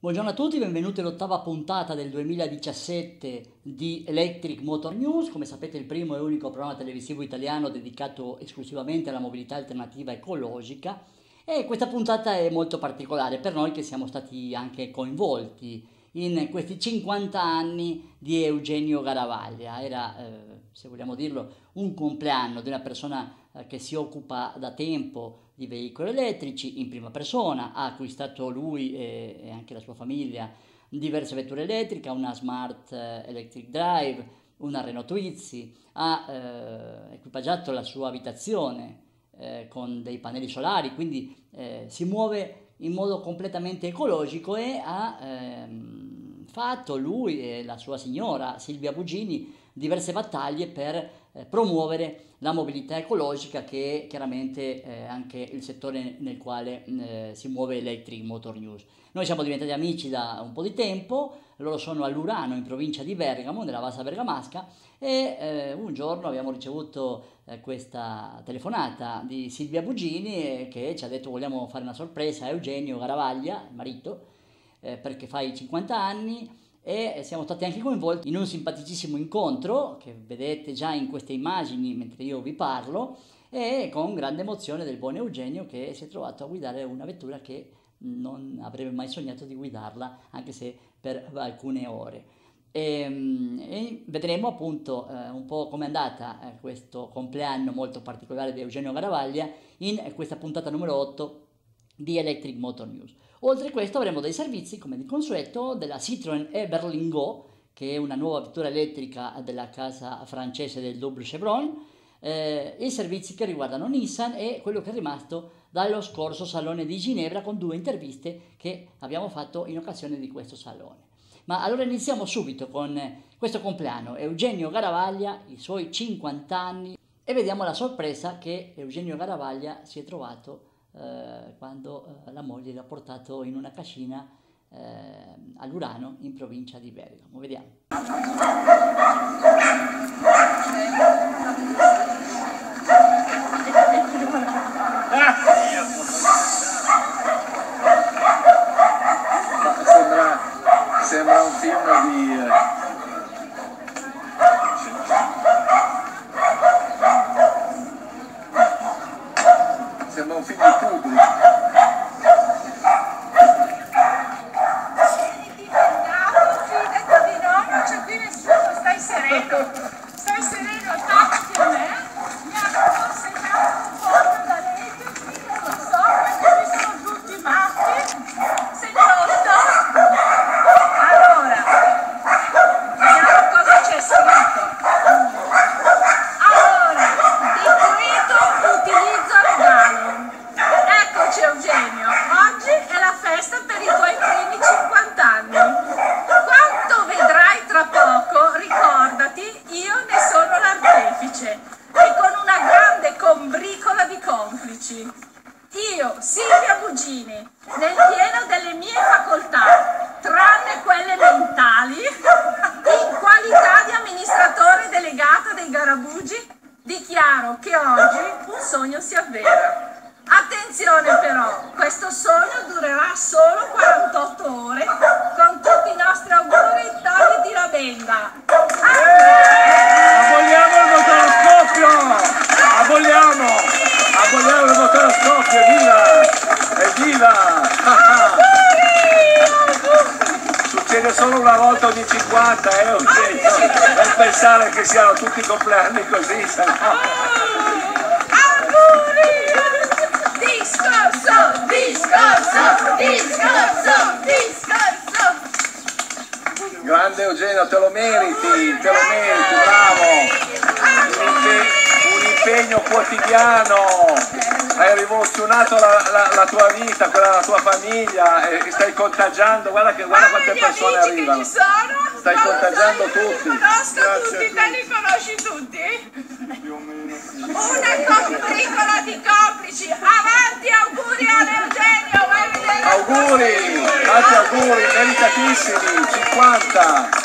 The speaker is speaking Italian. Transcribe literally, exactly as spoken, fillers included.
Buongiorno a tutti, benvenuti all'ottava puntata del duemiladiciassette di Electric Motor News. Come sapete, il primo e unico programma televisivo italiano dedicato esclusivamente alla mobilità alternativa ecologica. E questa puntata è molto particolare per noi che siamo stati anche coinvolti in questi cinquanta anni di Eugenio Garavaglia. Era, eh, se vogliamo dirlo, un compleanno di una persona eh, che si occupa da tempo di veicoli elettrici in prima persona. Ha acquistato lui e, e anche la sua famiglia diverse vetture elettriche, una Smart eh, Electric Drive, una Renault Twizy, ha eh, equipaggiato la sua abitazione eh, con dei pannelli solari, quindi eh, si muove in modo completamente ecologico e ha ehm, fatto lui e la sua signora Silvia Bugini diverse battaglie per eh, promuovere la mobilità ecologica, che è chiaramente eh, anche il settore nel quale eh, si muove Electric Motor News. Noi siamo diventati amici da un po' di tempo, loro sono a Lurano in provincia di Bergamo, nella Vassa Bergamasca, e eh, un giorno abbiamo ricevuto eh, questa telefonata di Silvia Bugini eh, che ci ha detto: vogliamo fare una sorpresa a Eugenio Garavaglia, il marito, eh, perché fa i cinquanta anni. E siamo stati anche coinvolti in un simpaticissimo incontro che vedete già in queste immagini mentre io vi parlo, e con grande emozione del buon Eugenio, che si è trovato a guidare una vettura che non avrebbe mai sognato di guidarla, anche se per alcune ore. E, e vedremo appunto eh, un po' com'è andata eh, questo compleanno molto particolare di Eugenio Garavaglia in questa puntata numero otto di Electric Motor News. Oltre a questo avremo dei servizi, come di consueto, della Citroën e-Berlingo, che è una nuova vettura elettrica della casa francese del Double Chevron, eh, e servizi che riguardano Nissan e quello che è rimasto dallo scorso Salone di Ginevra, con due interviste che abbiamo fatto in occasione di questo salone. Ma allora iniziamo subito con questo compleanno, Eugenio Garavaglia, i suoi cinquanta anni, e vediamo la sorpresa che Eugenio Garavaglia si è trovato Eh, quando eh, la moglie l'ha portato in una cascina eh, a Lurano in provincia di Bergamo. Vediamo. Sembra, sembra un film di... Eh... Sembra un film di Kubrick. Detto di no, non c'è qui nessuno, stai sereno, stai sereno, attaccati a me, mi hanno consegnato un foglio da legge, qui non lo so, perché qui sono tutti matti, sei pronto? Allora, vediamo cosa c'è scritto. Allora, decreto utilizzo regalo. Eccoci Eugenio, oggi è la festa per i tuoi primi cinquanta anni. Quanto vedrai tra poco, ricordati, io ne sono l'artefice, e con una grande combricola di complici. Io, Silvia Bugini, nel pieno delle mie facoltà, tranne quelle mentali, in qualità di amministratore delegato dei Garabugi, dichiaro che oggi un sogno si avvera. Attenzione però, questo sogno durerà solo quarantotto ore, con tutti i nostri auguri, togliti la benda. Aboliamo il motoroscopio! Aboliamo! Aboliamo il motoroscopio, evviva! Evviva! Succede solo una volta ogni cinquanta, eh, Eugenio? Non pensare che siano tutti compleanni così, se no... Discorso, discorso, discorso, discorso. Grande Eugenio, te lo meriti, te lo meriti, bravo! Un, impe un impegno quotidiano, hai rivoluzionato la, la, la tua vita, quella della tua famiglia, e stai contagiando, guarda, che, guarda quante persone arrivano. Stai contagiando tutti. Li conosco tutti, te li conosci tutti? Una combricola di complici, avanti, auguri all'Eugenio, vai a vedere. Auguri, tanti auguri, meritatissimi, cinquanta.